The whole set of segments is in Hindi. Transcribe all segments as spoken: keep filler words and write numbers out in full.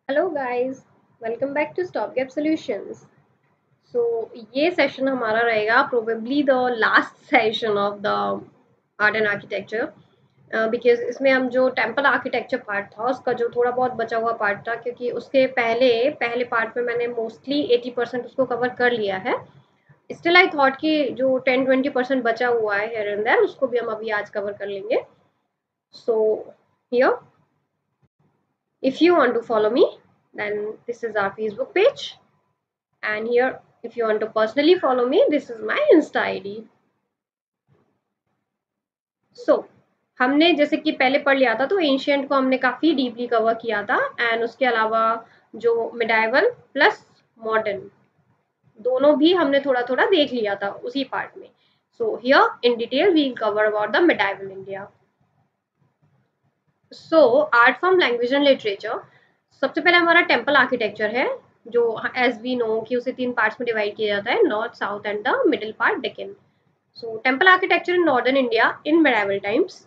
Hello guys, welcome back to stop gap solutions. So ये सेशन हमारा रहेगा probably the last session of the art and architecture, because इसमें हम जो टेम्पल आर्किटेक्चर पार्ट था उसका जो थोड़ा बहुत बचा हुआ पार्ट था, क्योंकि उसके पहले पहले पार्ट में मैंने मोस्टली एटी परसेंट उसको कवर कर लिया है। स्टिल आई थॉट कि जो टेन ट्वेंटी परसेंट बचा हुआ है हेयर एंड देयर उसको भी हम अभी आज कवर कर लेंगे। So here, if you want to follow me, then this is our Facebook page, and here if you want to personally follow me, this is my Insta I D. So हमने जैसे कि पहले पढ़ लिया था, तो एंशियंट को हमने काफ़ी डीपली कवर किया था, एंड उसके अलावा जो मिडाइवल प्लस मॉडर्न दोनों भी हमने थोड़ा थोड़ा देख लिया था उसी पार्ट में। So here in detail we cover about the medieval India. So art form, language and literature, सबसे पहले हमारा टेम्पल आर्किटेक्चर है, जो एज वी नो कि उसे तीन पार्ट्स में डिवाइड किया जाता है, north, south and the middle part, Deccan. So temple architecture in northern India in medieval times.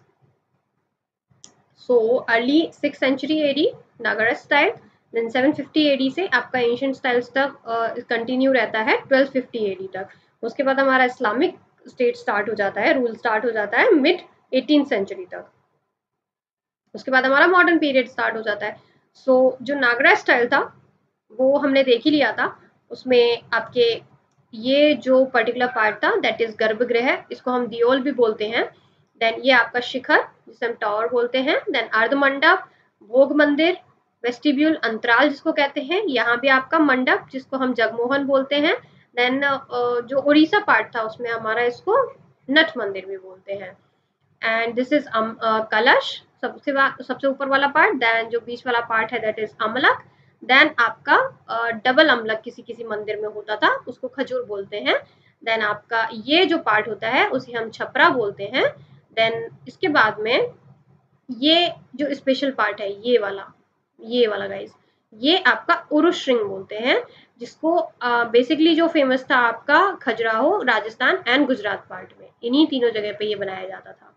So early six century AD Nagara style, then seven fifty AD से आपका एंशियंट स्टाइल्स तक कंटिन्यू uh, रहता है ट्वेल्व फिफ्टी एडी तक। उसके बाद हमारा इस्लामिक स्टेट स्टार्ट हो जाता है, रूल स्टार्ट हो जाता है मिड एटीन सेंचुरी तक। उसके बाद हमारा मॉडर्न पीरियड स्टार्ट हो जाता है। सो so, जो नागरा स्टाइल था वो हमने देख ही लिया था। उसमें आपके ये जो पर्टिकुलर पार्ट था दैट इज गर्भगृह, इसको हम दियोल भी बोलते हैं। देन ये आपका शिखर जिसे हम टावर बोलते हैं, देन अर्ध मंडप, भोग मंदिर, वेस्टिब्यूल, अंतराल जिसको कहते हैं, यहाँ भी आपका मंडप जिसको हम जगमोहन बोलते हैं। देन जो उड़ीसा पार्ट था उसमें हमारा इसको नट मंदिर भी बोलते हैं। एंड दिस इज कलश, सबसे सबसे ऊपर वाला पार्ट। देन जो बीच वाला पार्ट है दैट इज अमलक। देन आपका डबल uh, अमलक किसी किसी मंदिर में होता था, उसको खजूर बोलते हैं। देन आपका ये जो पार्ट होता है उसे हम छपरा बोलते हैं। देन इसके बाद में ये जो स्पेशल पार्ट है, ये वाला ये वाला गाइस, ये आपका उरुष श्रृंग बोलते हैं, जिसको बेसिकली uh, जो फेमस था आपका खजुराहो, राजस्थान एंड गुजरात पार्ट में, इन्हीं तीनों जगह पे ये बनाया जाता था।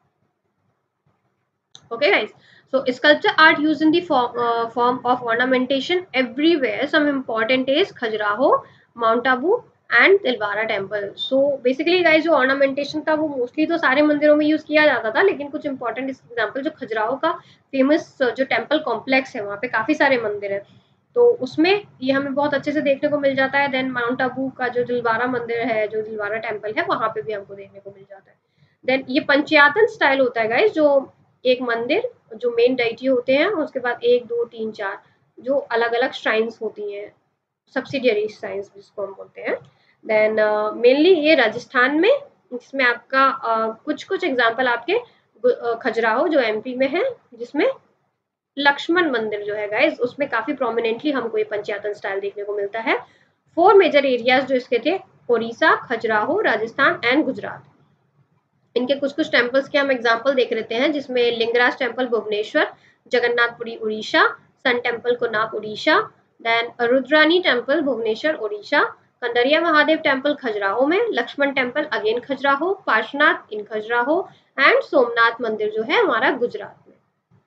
Okay guys, so sculpture art used in the form, uh, form of ornamentation everywhere. Some important is Khajuraho, Mount Abu and Dilwara temple. So basically guys जो ऑर्नामेंटेशन था वो मोस्टली तो सारे मंदिरों में यूज किया जाता था, लेकिन कुछ इंपॉर्टेंट एग्जांपल जो खजुराहो का फेमस जो टेम्पल कॉम्प्लेक्स है, वहाँ पे काफी सारे मंदिर हैं, तो उसमें ये हमें बहुत अच्छे से देखने को मिल जाता है। देन माउंट आबू का जो दिलवारा मंदिर है, जो दिलवारा टेम्पल है, वहाँ पे भी हमको देखने को मिल जाता है। देन ये पंचयातन स्टाइल होता है गाइस, जो एक मंदिर जो मेन डाइटी होते हैं, उसके बाद एक दो तीन चार जो अलग अलग श्राइन्स होती हैं, सब्सिडियरी श्राइन्स जिसको हम बोलते हैं। देन मेनली uh, ये राजस्थान में, इसमें आपका uh, कुछ कुछ एग्जांपल आपके uh, खजुराहो जो एमपी में है, जिसमें लक्ष्मण मंदिर जो है गाइस, उसमें काफी प्रोमिनेंटली हमको ये पंचयातन स्टाइल देखने को मिलता है। फोर मेजर एरियाज जो इसके थे, उड़ीसा, खजुराहो, राजस्थान एंड गुजरात। इनके कुछ कुछ टेम्पल्स के हम एग्जाम्पल देख लेते हैं, जिसमें Lingaraj temple Bhubaneswar, Jagannathpuri Orissa, sun temple Konark Orissa, then Rudrani temple Bhubaneswar Orissa, Kandariya Mahadev temple Khajuraho में, Lakshman temple again Khajuraho, Parshvanath in Khajuraho and Somnath मंदिर जो है हमारा गुजरात में।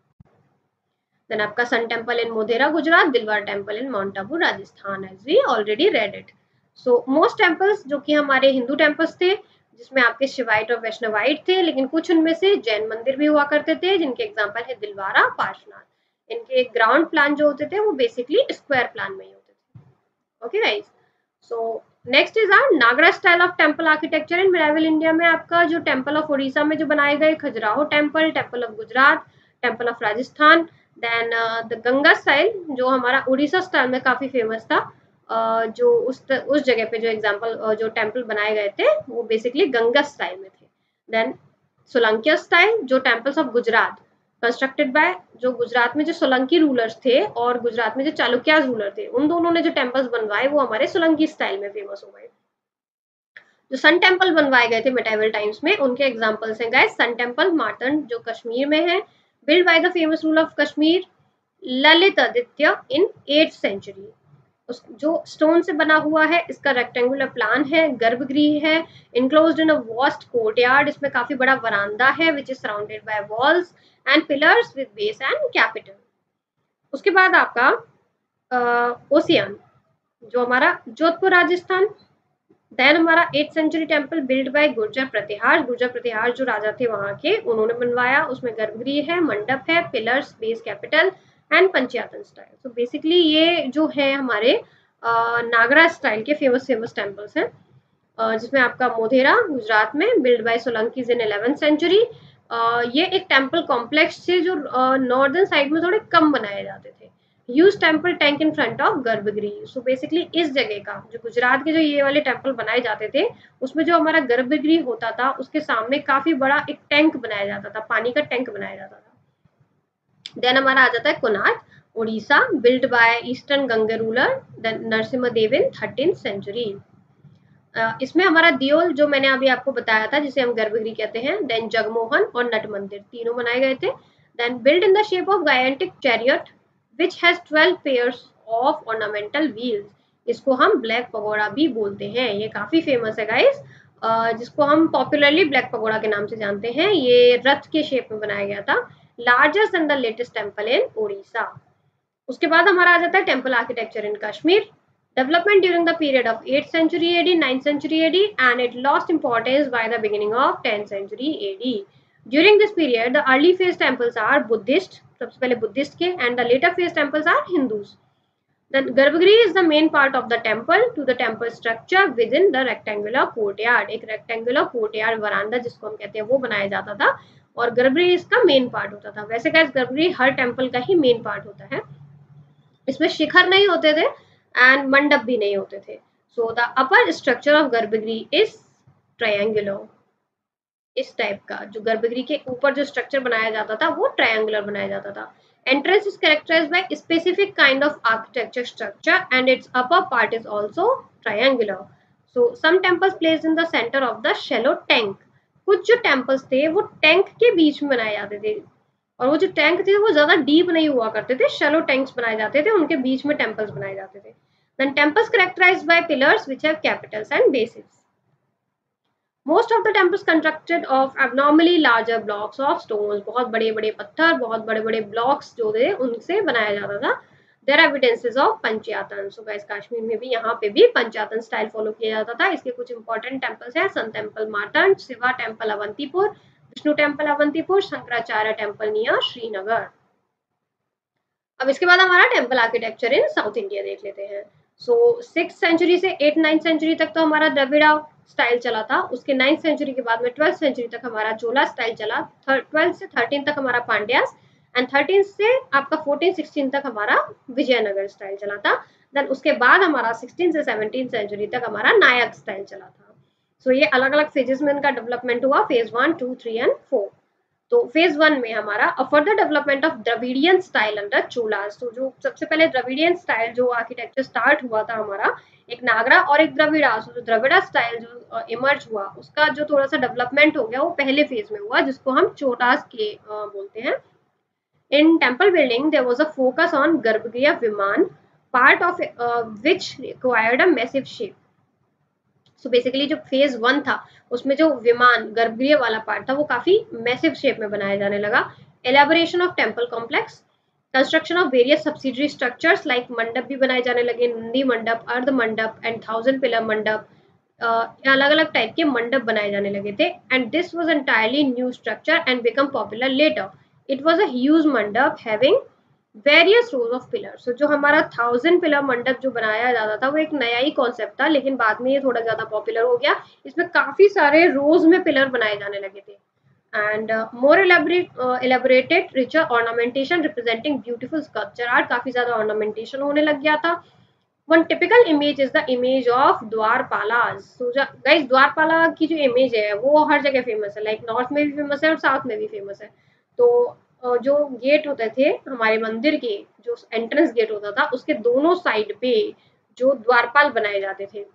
देन आपका sun temple in Modhera Gujarat, Dilwar temple in mount Abu Rajasthan, as we already read it. So most temples जो कि हमारे हिंदू टेम्पल्स थे, जिसमें आपके शिवाइट और वैष्णवाइट थे, लेकिन कुछ उनमें से जैन मंदिर भी हुआ करते थे, जिनके एग्जाम्पल है दिलवारा, पार्श्वनाथ। इनके ग्राउंड प्लान जो होते थे वो बेसिकली स्क्वायर प्लान में ही होते थे। Okay guys, so next is our Nagara style of temple architecture in medieval India में आपका जो टेम्पल ऑफ उड़ीसा में जो बनाए गए Khajuraho temple, temple of Gujarat, temple of Rajasthan. Then the Ganga style जो हमारा उड़ीसा स्टाइल में काफी फेमस था, Uh, जो उस त, उस जगह पे जो एग्जाम्पल uh, जो टेम्पल बनाए गए थे वो बेसिकली गंगा स्टाइल में थे। देन सोलंकिया स्टाइल जो temples of Gujarat, constructed by जो गुजरात में जो सोलंकी रूलर्स थे और गुजरात में जो चालुक्यास रूलर थे, उन दोनों ने जो टेम्पल्स बनवाए वो हमारे सोलंकी स्टाइल में फेमस हो गए। जो सन टेम्पल बनवाए गए थे मेडाइवल टाइम्स में, उनके एग्जाम्पल्स हैं गाइस, सन टेम्पल मार्तंड जो कश्मीर में है, build by the famous ruler of Kashmir Lalit Aditya in eighth century. जो स्टोन से बना हुआ है, इसका रेक्टेंगुलर प्लान है, गर्भगृह है, enclosed in a vast courtyard, इसमें काफी बड़ा वरांदा है which is surrounded by walls and pillars with base and capital. उसके बाद आपका ओसियान, जो हमारा जोधपुर राजस्थान। देन हमारा eight century temple build by Gurjar Pratihar, Gurjar Pratihar जो राजा थे वहां के, उन्होंने बनवाया। उसमें गर्भगृह है, मंडप है, pillars, base capital and panchayatana style. तो बेसिकली ये जो है हमारे नागरा स्टाइल के फेमस फेमस टेम्पल्स हैं, जिसमें आपका मोधेरा गुजरात में build by Solankis in eleventh century. ये एक टेम्पल कॉम्प्लेक्स थे जो नॉर्दर्न साइड में थोड़े कम बनाए जाते थे। Use temple tank in front of garbhagriha. So basically इस जगह का जो गुजरात के जो ये वाले टेम्पल बनाए जाते थे, उसमें जो हमारा गर्भगृह होता था उसके सामने काफी बड़ा एक टैंक बनाया जाता था, पानी का टैंक बनाया जाता था। देन हमारा आ जाता है Konark Orissa, build by eastern Ganga ruler Narasimha Dev in thirteen century. इसमें हमारा दियोल जो मैंने अभी आपको बताया था, जिसे हम गर्भगृह कहते हैं। देन जगमोहन और नट मंदिर तीनों बनाए गए थे। Then build in the shape of gigantic chariot which has twelve pairs of ornamental wheels. इसको हम ब्लैक पगोड़ा भी बोलते हैं। ये काफी फेमस है गाइस, जिसको हम पॉपुलरली ब्लैक पगोड़ा के नाम से जानते हैं। ये रथ के शेप में बनाया गया था। Largest and the latest temple in Orissa. उसके बाद हमारा आ जाता है temple architecture in Kashmir. Development during the period of eighth century A D, ninth century A D, and it lost importance by the beginning of tenth century A D. During this period, the early phase temples are Buddhist, सबसे पहले बुद्धिस्ट के, and the later phase temples are Hindus. The Garbhagriha is the main part of the temple to the temple structure within the rectangular courtyard. एक rectangular courtyard वरांडा जिसको हम कहते हैं वो बनाया जाता था, और गर्भगृह इसका मेन पार्ट होता था। वैसे गाइस गर्भगृह हर टेम्पल का ही मेन पार्ट होता है। इसमें शिखर नहीं होते थे एंड मंडप भी नहीं होते थे। So the upper structure of garbhagriha is triangular. इस टाइप का जो गर्भगृह के ऊपर जो स्ट्रक्चर बनाया जाता था वो ट्रायंगुलर बनाया जाता था। Entrance is characterised by specific kind of architecture structure and its upper part is also triangular. So some temples placed in the centre of the shallow tank. कुछ जो टेम्पल्स थे वो टैंक के बीच में बनाए जाते थे, और वो जो टैंक थे वो ज्यादा डीप नहीं हुआ करते थे, शैलो टैंक्स बनाए जाते थे, उनके बीच में टेम्पल्स बनाए जाते थे। Then temples characterized by pillars which have capitals and bases. Most of the temples constructed of abnormally larger blocks of stones. बहुत बड़े बड़े पत्थर, बहुत बड़े बड़े blocks जो थे उनसे बनाया जाता था। There are evidences of पंचयातन। So guys Kashmir में भी यहाँ पे भी पंचयातन स्टाइल फॉलो किया जाता था। इसके कुछ इंपॉर्टेंट टेम्पल्स हैं, sun temple Martand, Shiva temple Avantipur, Vishnu temple Avantipur, Shankaracharya temple near Srinagar. अब इसके बाद हमारा temple architecture in south India देख लेते हैं। सो सिक्स सेंचुरी से एट नाइन्थ सेंचुरी तक तो हमारा द्रविड़ा स्टाइल चला था। उसके नाइन्थ सेंचुरी के बाद में ट्वेल्थ सेंचुरी तक हमारा चोला स्टाइल चला। ट्वेल्थ से थर्टीन तक हमारा पांड्यास, एंड थर्टीन से आपका फोर्टीन सिक्सटीन तक हमारा विजयनगर स्टाइल चला था। देन उसके बाद हमारा सिक्सटीन से सेवनटीन सेंचुरी तक हमारा नायक स्टाइल चला था। सो so, ये अलग अलग फेजेस में इनका डेवलपमेंट हुआ, phase one two three and four. तो फेज वन में हमारा further development of Dravidian style under Cholas. तो जो सबसे पहले द्रविडियन स्टाइल जो आर्किटेक्चर स्टार्ट हुआ था हमारा, एक नागरा और एक द्रविड़ा। जो द्रविड़ा स्टाइल जो इमर्ज हुआ उसका जो थोड़ा सा डेवलपमेंट हो गया वो पहले फेज में हुआ, जिसको हम चोटास के बोलते हैं। In temple building there was a focus on garbhagriha vimana, part of which required a massive shape. So basically जो फेज वन था उसमें जो विमान गर्भगृह वाला पार्ट था वो काफी मैसिव शेप में बनाया जाने लगा। Elaboration of temple complex, construction of various subsidiary structures like mandapa भी बनाए जाने लगे, नंदी मंडप, अर्ध मंडप एंड थाउजेंड पिलर मंडप। अलग अलग टाइप के मंडप बनाए जाने लगे थे। And this was entirely new structure and become popular later. It was a huge mandapa having various rows of pillar. So जो हमारा थाउजेंड पिलर मंडप जो बनाया जाता था वो एक नया ही कॉन्सेप्ट था, लेकिन बाद में ये थोड़ा ज्यादा पॉपुलर हो गया। इसमें काफी सारे रोज में पिलर बनाए जाने लगे थे। And more elaborated richer ornamentation representing beautiful sculpture art, काफी ज्यादा ऑर्नामेंटेशन होने लग गया था। One typical image is the image of dvarapalas. So guys द्वारपाला की जो इमेज है वो हर जगह फेमस है, लाइक नॉर्थ में भी फेमस है और साउथ में भी फेमस है। तो जो गेट होते थे हमारे मंदिर के, जो एंट्रेंस गेट होता था उसके दोनों साइड पे जो द्वारपाल बनाए जाते थे।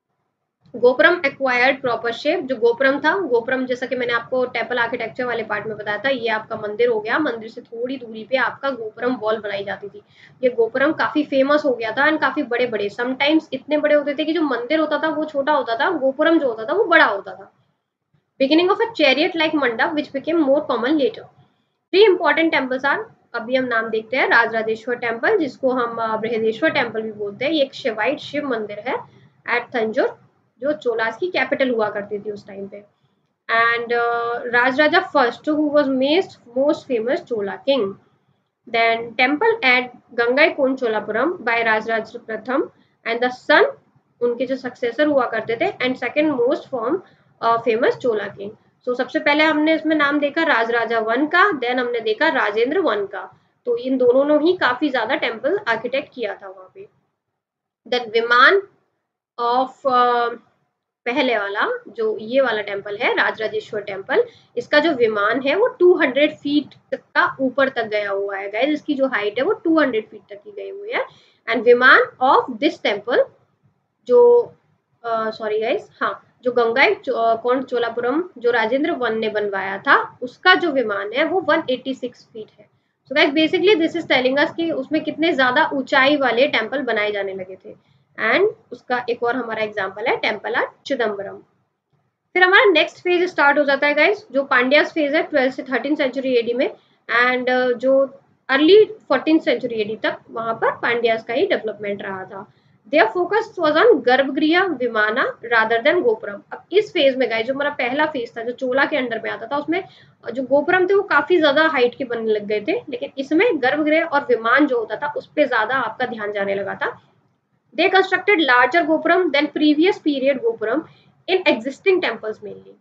Gopuram acquired proper shape. जो गोपुरम था, गोपुरम जैसा कि मैंने आपको टेम्पल आर्किटेक्चर वाले पार्ट में बताया था, ये आपका मंदिर हो गया। मंदिर से थोड़ी दूरी पे आपका गोपुरम वॉल बनाई जाती थी। ये गोपुरम काफी फेमस हो गया था एंड काफी बड़े बड़े, समटाइम्स इतने बड़े होते थे कि जो मंदिर होता था वो छोटा होता था, गोपुरम जो होता था वो बड़ा होता था। Beginning of a chariot like mandapa which became more common later. Three important temples are अभी हम नाम देखते हैं राजराजेश्वर टेम्पल, जिसको हम बृहदेश्वर टेम्पल भी बोलते हैं। ये एक शिवाइट शिव मंदिर है एट तंजौर, जो चोलास की कैपिटल हुआ करती थी उस टाइम पे। And Rajaraja first who was मेस्ट most famous Chola king. Then temple at Gangaikonda Cholapuram by Rajaraja प्रथम एंड द सन, उनके जो सक्सेसर हुआ करते थे, and second most form famous Chola king. So सबसे पहले हमने इसमें नाम देखा राजराजा वन का, देन हमने देखा राजेंद्र वन का। तो इन दोनों ने ही काफी ज्यादा टेम्पल आर्किटेक्ट किया था वहां पे। देन विमान ऑफ uh, पहले वाला जो ये वाला टेम्पल है राजराजेश्वर टेम्पल, इसका जो विमान है वो दो सौ फीट तक का ऊपर तक गया हुआ है गाइस। इसकी जो हाइट है वो दो सौ फीट तक की गई हुई है। And vimana of this temple जो सॉरी गाइस हाँ जो गंगाईकोंड चोलापुरम जो राजेंद्र वन ने बनवाया था, उसका जो विमान है वो एक सौ छियासी फीट है। So guys basically this is telling us कि उसमें कितने ज्यादा ऊंचाई वाले टेम्पल बनाए जाने लगे थे। एंड उसका एक और हमारा एग्जांपल है टेम्पल एट चिदम्बरम। फिर हमारा नेक्स्ट फेज स्टार्ट हो जाता है गाइस, जो पांड्यास फेज है ट्वेल्थ से थर्टीन सेंचुरी एडी में। एंड uh, जो अर्ली फोर्टीन सेंचुरी एडी तक वहां पर पांड्यास का ही डेवलपमेंट रहा था। देयर फोकस वाज ऑन गर्भगृह विमाना रादर देन गोपुरम। अब इस फेज में गाइस जो हमारा पहला फेज था जो चोला के अंडर में आता था, उसमें जो गोपुरम थे वो काफी ज्यादा हाइट के बनने लग गए थे, लेकिन इसमें गर्भगृह और विमान जो होता था उस पर ज्यादा आपका ध्यान जाने लगा था। They constructed larger gopuram than previous period gopuram in existing temples mainly.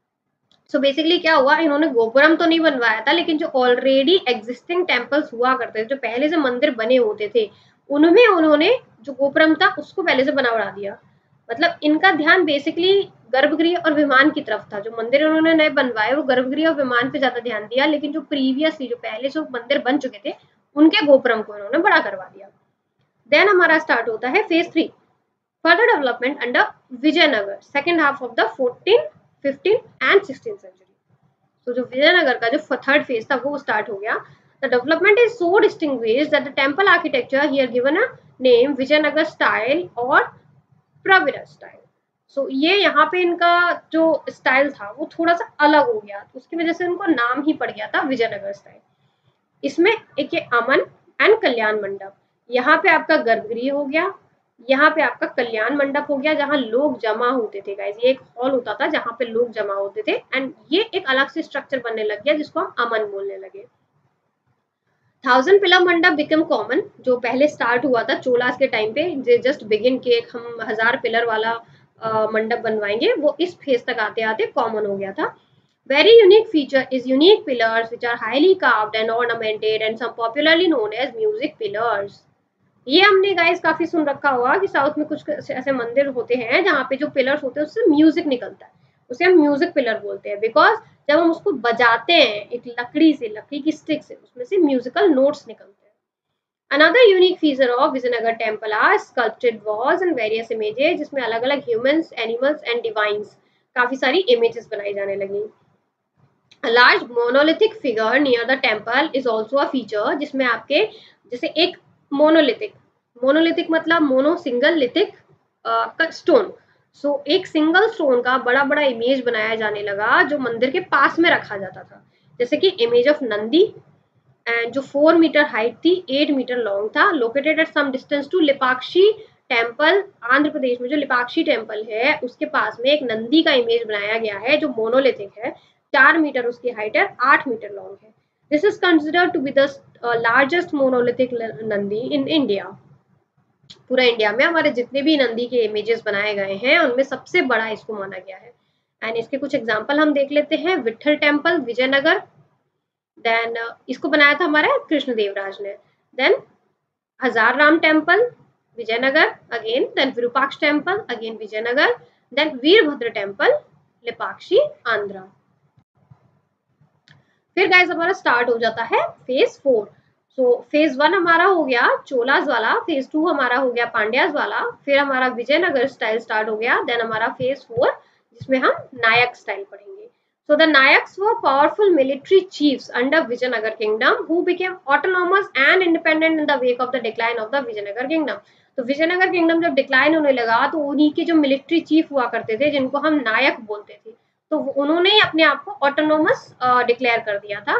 So basically क्या हुआ, इन्होंने गोपुरम तो नहीं बनवाया था, लेकिन जो ऑलरेडी एग्जिस्टिंग टेम्पल्स हुआ करते थे, जो पहले से मंदिर बने होते थे, उनमें उन्होंने जो गोपुरम था उसको पहले से बना बढ़ा दिया। मतलब इनका ध्यान बेसिकली गर्भगृह और विमान की तरफ था। जो मंदिर उन्होंने नए बनवाए वो गर्भगृह और विमान पे ज्यादा ध्यान दिया, लेकिन जो प्रीवियसली जो पहले से मंदिर बन चुके थे उनके गोपुरम को इन्होंने बड़ा करवा दिया। देन हमारा स्टार्ट होता है phase three, further development under Vijayanagar, second half of the fourteen fifteen and sixteen century. तो जो विजयनगर का जो थर्ड फेज था वो स्टार्ट हो गया। The development is so distinguished that the temple architecture here given a name Vijayanagar style और प्रविरा स्टाइल। सो ये यहाँ पे इनका जो स्टाइल था वो थोड़ा सा अलग हो गया, तो उसकी वजह से उनको नाम ही पड़ गया था विजयनगर स्टाइल। इसमें एक ये अमन एंड कल्याण मंडप, यहाँ पे आपका गर्भगृह हो गया, यहाँ पे आपका कल्याण मंडप हो गया जहाँ लोग जमा होते थे गाइस। ये एक हॉल होता था जहाँ पे लोग जमा होते थे, एंड ये एक अलग से स्ट्रक्चर बनने लग गया जिसको हम अमन बोलने लगे। Thousand pillar mandapa become common, जो पहले स्टार्ट हुआ था चोलास के टाइम पे, जस्ट बिगिन के हम हजार पिलर वाला मंडप बनवाएंगे, वो इस फेज तक आते आते कॉमन हो गया था। Very unique feature is unique pillars which are highly carved and ornamented and some popularly known as music pillars. ये हमने गाइस काफी सुन रखा होगा कि साउथ में कुछ ऐसे मंदिर होते हैं जहाँ पे जो पिलर्स होते हैं उससे म्यूजिक निकलता है, उसे हम म्यूजिक पिलर बोलते हैं। बिकॉज जब हम उसको बजाते हैं एक लकड़ी से, लकड़ी की स्टिक से, उसमें से म्यूजिकल नोट्स निकलते हैं। Another unique feature of Vijayanagar temple are sculpted walls and various images, जिसमें अलग अलग humans, animals and divines काफी सारी images बनाई जाने लगी। A large monolithic figure near the temple is also a feature, जिसमें आपके जैसे एक मोनोलिथिक, मोनोलिथिक मतलब mono single lithic stone, so एक सिंगल स्टोन का बड़ा बड़ा इमेज बनाया जाने लगा जो मंदिर के पास में रखा जाता था। जैसे कि इमेज ऑफ नंदी, एंड जो फोर मीटर हाइट थी, एट मीटर लॉन्ग था, located at some distance to Lepakshi temple. Andhra Pradesh में जो लिपाक्षी टेम्पल है उसके पास में एक नंदी का इमेज बनाया गया है जो मोनोलिथिक है, चार मीटर उसकी हाइट है, आठ मीटर लॉन्ग है। This is considered to be the largest monolithic Nandi in India. पूरा इंडिया में हमारे जितने भी नंदी के इमेजेस बनाए गए हैं उनमें सबसे बड़ा इसको माना गया है। एंड इसके कुछ एग्जांपल हम देख लेते हैं। Vitthala temple Vijayanagar, then uh, इसको बनाया था हमारा कृष्णदेव राज ने। Then Hazara Rama temple Vijayanagar again, then Virupaksha temple again Vijayanagar, then Virabhadra temple Lepakshi Andhra. फिर गाइस हमारा स्टार्ट हो जाता है phase four. So phase one हमारा हो गया चोलास वाला, फेज टू हमारा हो गया पांड्यास वाला, फिर हमारा विजयनगर स्टाइल स्टार्ट हो गया, देन हमारा फेज फोर जिसमें हम नायक स्टाइल पढ़ेंगे। So the Nayaks were powerful military chiefs under Vijayanagar kingdom who became autonomous and independent in the wake of the decline of the Vijayanagar kingdom. तो विजयनगर किंगडम जब डिक्लाइन होने लगा तो उन्हीं के जो मिलिट्री चीफ हुआ करते थे जिनको हम नायक बोलते थे, तो उन्होंने अपने आप को ऑटोनोमस डिक्लेयर कर दिया था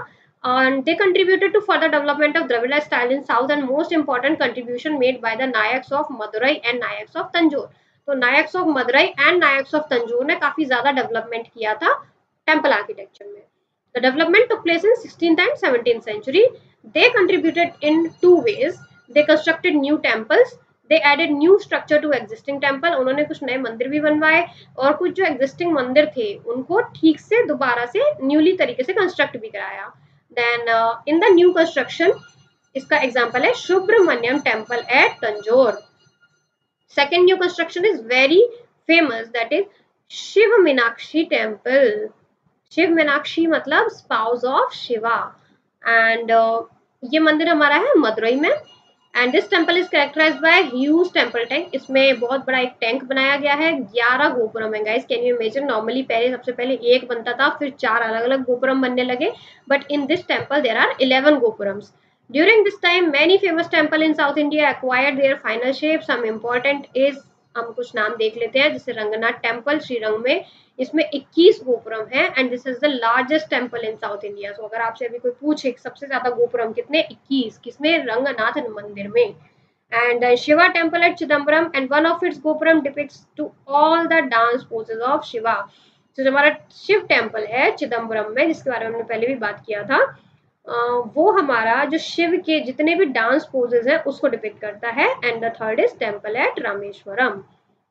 and they contributed to further development of Dravida style in south, and most important contribution made by the Nayaks of Madurai and Nayaks of Tanjore. तो Nayaks of Madurai and Nayaks of Tanjore ने काफी ज्यादा डेवलपमेंट किया था टेम्पल आर्किटेक्चर में. The development took place in sixteenth and seventeenth century. They contributed in two ways. They constructed new temples. They added new structure to existing temple. उन्होंने कुछ नए मंदिर भी बनवाए और कुछ जो existing मंदिर थे उनको ठीक से दोबारा से न्यूली तरीके से कंस्ट्रक्ट भी कराया. Then uh, in the new construction, इसका example है Subramanyam temple at Tanjore. Second new construction is very famous, that is Shiv Meenakshi temple. Shiv Meenakshi मतलब spouse of Shiva, and uh, ये मंदिर हमारा है मदुरई में. And this temple is characterised by huge temple tank. इसमें बहुत बड़ा एक टैंक बनाया गया है. ग्यारह गोपुरम है guys. Can you imagine? Normally पहले सबसे पहले एक बनता था, फिर चार अलग अलग गोपुरम बनने लगे, but in this temple there are eleven gopurams. During this time many famous temple in south India acquired their final shape. Some important is, हम कुछ नाम देख लेते हैं, जैसे रंगनाथ टेम्पल श्रीरंग में, इसमें इक्कीस गोपुरम है, and this is the largest temple in south India. So अगर आपसे अभी कोई पूछे सबसे ज्यादा गोपुरम कितने, इक्कीस. किसमें? रंगनाथ मंदिर में. And Shiva temple at Chidambaram, and one of its gopuram depicts to all the dance poses of Shiva. तो जो हमारा शिव टेम्पल है चिदम्बरम में, जिसके बारे में हमने पहले भी बात किया था, वो हमारा जो शिव के जितने भी डांस पोजेस हैं उसको डिपिक्ट करता है. And the third is temple at Rameswaram.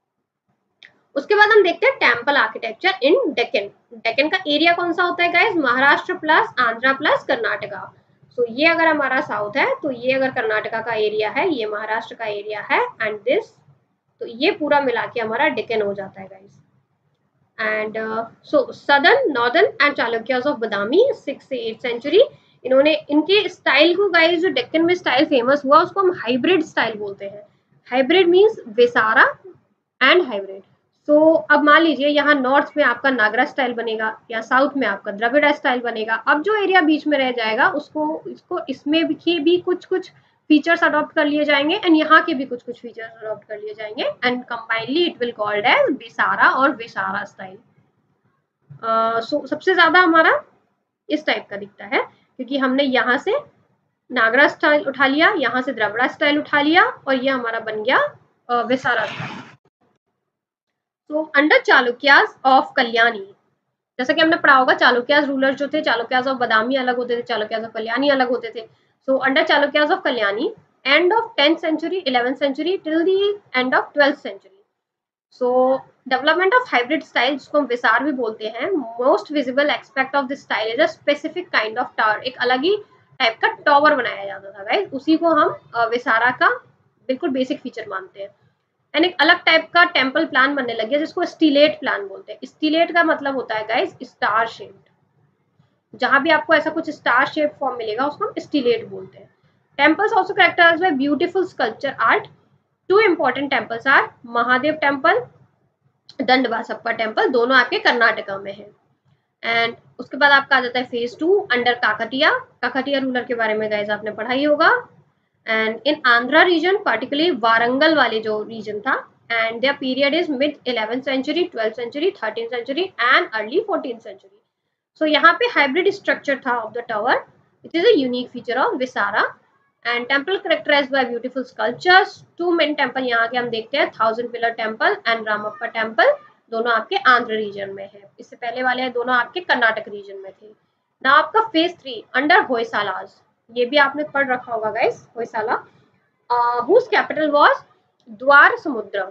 उसके बाद हम देखते हैं temple architecture in Deccan. Deccan का एरिया कौन सा होता है guys? Maharashtra plus Andhra plus Karnataka. So ये अगर हमारा साउथ है, तो ये अगर कर्नाटका का एरिया है, ये महाराष्ट्र का एरिया है, एंड दिस, तो ये पूरा मिला के हमारा डेक्कन हो जाता है guys. And so southern, northern and Chalukyas of Badami, six से एट सेंचुरी. इन्होंने इनके स्टाइल को गाइस, जो डेक्कन में स्टाइल फेमस हुआ उसको हम हाइब्रिड स्टाइल बोलते हैं. Hybrid means Vesara and hybrid. So so, अब मान लीजिए यहाँ नॉर्थ में आपका नागरा स्टाइल बनेगा या साउथ में आपका द्रविड़ा स्टाइल बनेगा. अब जो एरिया बीच में रह जाएगा उसको इसको इसमें भी, भी कुछ कुछ फीचर्स अडॉप्ट कर लिए जाएंगे, एंड यहाँ के भी कुछ कुछ फीचर्स अडॉप्ट कर लिए जाएंगे, and combinedly it will called as Vesara और विसारा स्टाइल. सो सबसे ज्यादा हमारा इस टाइप का दिखता है, क्योंकि हमने यहाँ से नागरा स्टाइल उठा लिया, यहाँ से द्रविड़ा स्टाइल उठा लिया, और ये हमारा बन गया विसारा स्टाइल. तो अंडर चालुक्यास ऑफ कल्याणी, जैसा कि हमने पढ़ा होगा, चालुक्यास रूलर जो थे, चालुक्यास ऑफ बादामी अलग होते थे, चालुक्यास ऑफ कल्याणी अलग होते थे. So under Chalukyas of Kalyani, and of tenth century, eleventh century till the end of twelfth century. So development of hybrid style, जिसको हम विसार भी बोलते हैं. Most visible aspect of this style is a specific kind of tower. एक अलग ही टाइप का टावर बनाया जाता था गाइस, उसी को हम विसारा का बिल्कुल बेसिक फीचर मानते हैं. एंड एक अलग टाइप का टेम्पल प्लान बनने लग गया जिसको स्टीलेट प्लान बोलते हैं. स्टीलेट का मतलब होता है गाइस स्टार शेप्ड. जहां भी आपको ऐसा कुछ स्टार शेप फॉर्म मिलेगा उसको हम स्टीलेट बोलते हैं. Temples also characterised by beautiful sculpture art. Two important temples are Mahadev temple, Dandavasappa temple, दोनों आपके कर्नाटका में है. एंड उसके बाद आपका आ जाता है phase two under Kakatiya. Kakatiya ruler के बारे में गाइस आपने पढ़ा ही होगा. And in Andhra region, particularly Warangal वाले जो region था, and their period is mid eleventh century, twelfth century, thirteenth century and early fourteenth century. So यहाँ पे hybrid structure था of the tower, which is a unique feature of Visara. And temple characterized by beautiful sculptures. Two main temple यहाँ के हम देखते हैं, thousand pillar temple and Ramappa temple, दोनों आपके आंध्र region में है. इससे पहले वाले दोनों आपके कर्नाटक region में थे. Now आपका phase three under होयसालास, ये भी आपने पढ़ रखा होगा guys, Hoysala, whose capital was Dwarasamudra.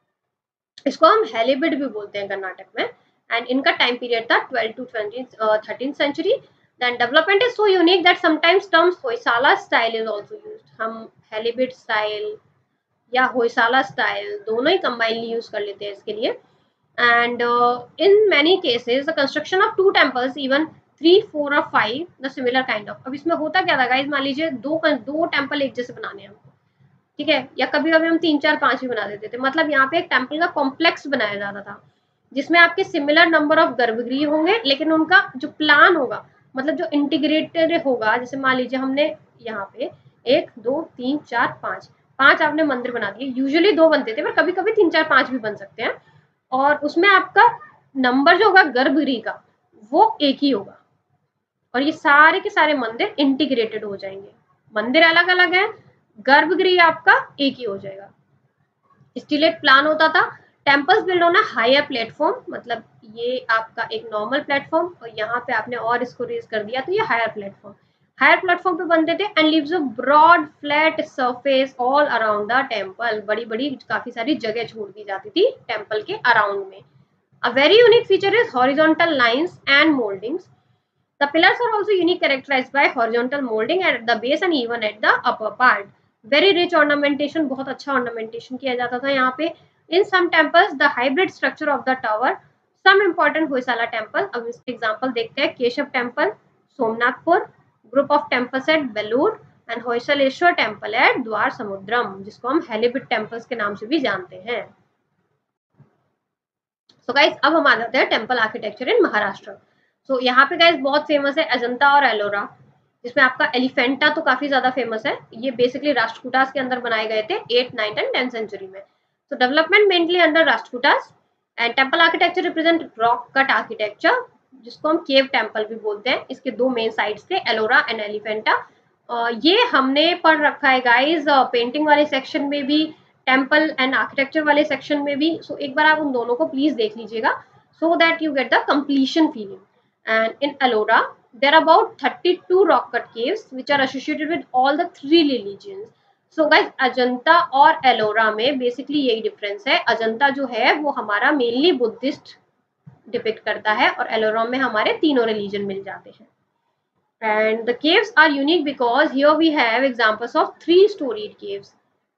इसको हम हेलिबिड भी बोलते हैं कर्नाटक में. एंड इनका टाइम पीरियड था twelve to thirteen century. Then development is so unique that sometimes terms Hoysala style is also used. हम हेलिबिड स्टाइल या होयसाला स्टाइल दोनों ही कंबाइनली यूज कर लेते हैं इसके लिए. And in many cases the construction of two temples, even three four और five the similar kind of. अब इसमें होता क्या था गाइस, मान लीजिए दो दो टेम्पल एक जैसे बनाने हैं हमको, ठीक है, या कभी कभी हम तीन चार पांच भी बना देते थे. मतलब यहाँ पे एक टेम्पल का कॉम्प्लेक्स बनाया जाता था जिसमें आपके सिमिलर नंबर ऑफ गर्भगृह होंगे, लेकिन उनका जो प्लान होगा, मतलब जो इंटीग्रेटेड होगा. जैसे मान लीजिए हमने यहाँ पे एक दो तीन चार पाँच पांच आपने मंदिर बना दिए. यूजुअली दो बनते थे, पर कभी कभी तीन चार पांच भी बन सकते हैं, और उसमें आपका नंबर जो होगा गर्भगृह का वो एक ही होगा. और ये सारे के सारे मंदिर इंटीग्रेटेड हो जाएंगे। मंदिर अलग अलग है, गर्भगृह आपका एक ही हो जाएगा। स्टिलेट प्लान होता था, temples build on a higher platform, मतलब ये आपका एक नॉर्मल प्लेटफॉर्म और यहाँ पे आपने और इसको रेज कर दिया तो ये हायर प्लेटफॉर्म, हायर प्लेटफॉर्म पे बनते थे and leaves a broad flat surface all around the temple, बड़ी बड़ी काफी सारी जगह छोड़ दी जाती थी टेम्पल के अराउंड में। A very unique feature is horizontal lines and mouldings. The pillars are also unique, characterized by horizontal molding at the base and even at the upper part. Very rich ornamentation, बहुत अच्छा ornamentation किया जाता था यहाँ पे. In some temples, the hybrid structure of the tower. Some important Hoysala temple. अब इसके example देखते हैं. Keshav temple, Somnathpur, group of temples at Belur and Hoysaleswara temple at द्वार समुद्रम, जिसको हम हेलिबिट temples के नाम से भी जानते हैं. So guys, अब हम आ जाते हैं temple architecture in Maharashtra. So so, यहाँ पे गाइस बहुत फेमस है अजंता और एलोरा, जिसमें आपका एलिफेंटा तो काफी ज्यादा फेमस है. ये बेसिकली राष्ट्रकूटास के अंदर बनाए गए थे eight ninth and tenth century में. So development mainly under Rashtrakutas and temple architecture represent rock cut architecture, जिसको हम केव टेम्पल भी बोलते हैं. इसके दो मेन साइड्स थे, एलोरा एंड एलिफेंटा. ये हमने पढ़ रखा है गाइज पेंटिंग वाले सेक्शन में भी, टेम्पल एंड आर्किटेक्चर वाले सेक्शन में भी. सो so, एक बार आप उन दोनों को प्लीज देख लीजिएगा so that you get the completion feeling. And in Ellora, there are about thirty-two rock cut caves which are associated with all the three religions. So guys, Ajanta और एलोरा में बेसिकली यही डिफरेंस है. अजंता जो है वो हमारा मेनली बुद्धिस्ट डिपिक्ट करता है और एलोरा में हमारे तीनों रिलीजन मिल जाते हैं. And the caves are unique because here we have examples of three storied caves.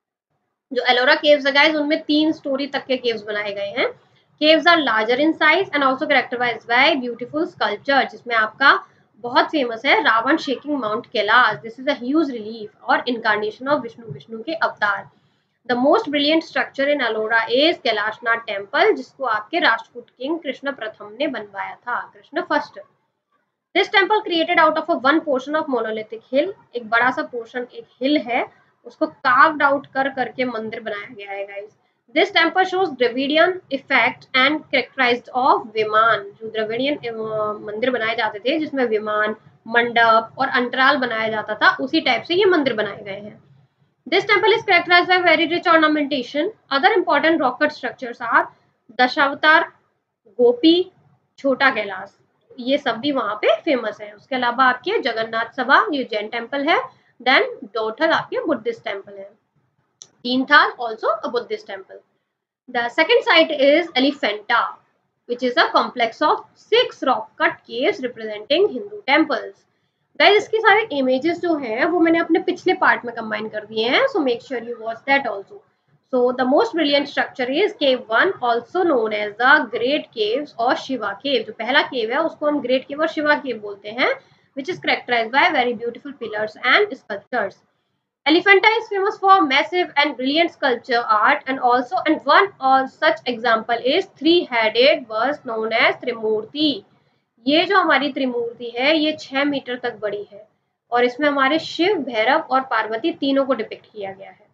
जो एलोरा caves है guys, उनमें तीन स्टोरी तक के caves बनाए गए हैं. Caves are larger in size and also characterized by beautiful sculpture, जिसमें आपका बहुत फेमस है Ravana shaking mount Kailash. This is a huge relief और इनकारनेशन ऑफ विष्णु विष्णु के अवतार. The most brilliant structure in Ellora is Kailashnath temple, जिसको आपके राष्ट्रकूट किंग कृष्ण प्रथम ने बनवाया था, Krishna first. This temple created out of a one portion of monolithic hill, एक बड़ा सा पोर्शन एक हिल है, उसको कार्व्ड आउट कर करके मंदिर बनाया गया है guys. This temple shows Dravidian effect and characterized of विमान. जो द्रविडियन मंदिर बनाए जाते थे जिसमें विमान, मंडप और अंतराल बनाया जाता था, उसी टाइप से ये मंदिर बनाए गए हैं. This temple is characterized by very rich ornamentation. Other important rock cut structures are Dashavatar, गोपी, छोटा कैलाश, ये सब भी वहां पे फेमस है. उसके अलावा आपके जगन्नाथ सभा, ये जैन टेम्पल है. देन डोठल आपके बुद्धिस्ट टेम्पल है. Teenthal, also a Buddhist temple. The second site is Elephanta, which is a complex of six rock-cut caves representing Hindu temples. Guys, इसके सारे images जो हैं वो मैंने अपने पिछले part में combine कर दिए हैं, so make sure you watch that also. So the most brilliant structure is Cave One, also known as the Great Caves or Shiva Cave. जो पहला cave है उसको हम Great Cave और Shiva Cave बोलते हैं, which is characterized by very beautiful pillars and sculptures. Elephanta is famous for massive and brilliant sculpture art, and also and one or such example is three-headed bust known as त्रिमूर्ति. ये जो हमारी त्रिमूर्ति है ये छह मीटर तक बड़ी है और इसमें हमारे शिव, भैरव और पार्वती तीनों को डिपिक्ट किया गया है.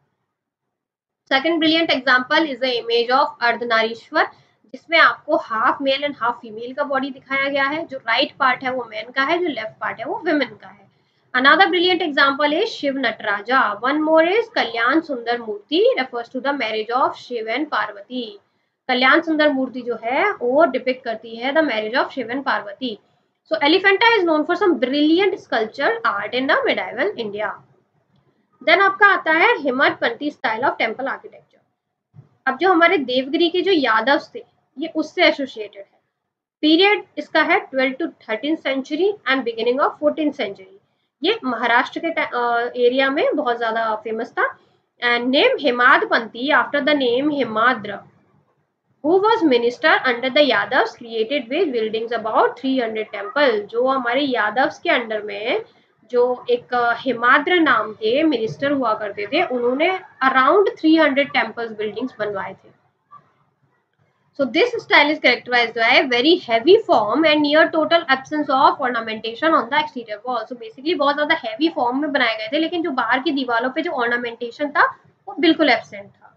Second brilliant example is the image of Ardhanarishvara, जिसमें आपको half male and half female का बॉडी दिखाया गया है. जो राइट right पार्ट है वो मैन का है, जो लेफ्ट पार्ट है वो विमेन का है. Another brilliant example is Shiv Nataraja. One more is Kalyan Sundar Murti, refers to the marriage of Shiv and Parvati. Kalyan Sundar Murti जो है वो डिपिक्ट करती है the marriage of Shiv and Parvati. So Elephanta is known for some brilliant sculpture art in the medieval India. Then आपका आता है Hemadpanthi style of temple architecture. अब जो हमारे देवगिरी के जो यादव थे ये उससे एसोसिएटेड है. पीरियड इसका है twelfth to thirteen century and beginning of fourteen century. ये महाराष्ट्र के एरिया में बहुत ज्यादा फेमस था. And name Hemadpanthi after the name Hemadra, who was minister under the Yadavs, created with buildings about three hundred temple. जो हमारे यादव्स के अंडर में जो एक हेमाद्र नाम के मिनिस्टर हुआ करते थे, उन्होंने around three hundred temples buildings बनवाए थे. So this style is characterized by a very heavy form and near total absence of ornamentation on the exterior wall. So basically बहुत ज़्यादा heavy form में बनाए गए थे, लेकिन जो बाहर की दीवारों पे जो ornamentation था वो बिल्कुल absent था.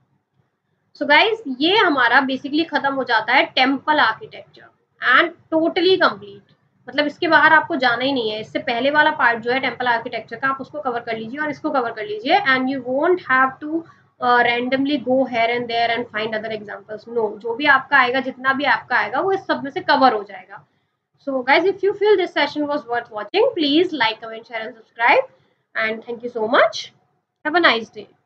So guys, ये हमारा basically खत्म हो जाता है temple architecture and totally complete. मतलब इसके बाहर आपको जाना ही नहीं है। इससे पहले वाला पार्ट जो है टेम्पल आर्किटेक्चर का, आप उसको कवर कर लीजिए और इसको कवर कर लीजिए, and you won't have to randomly go here and there and find other examples. No, जो भी आपका आएगा, जितना भी आपका आएगा, वो इस सब में से कवर हो जाएगा। So guys, if you feel this session was worth watching, please like, comment, share and subscribe. And thank you so much. Have a nice day.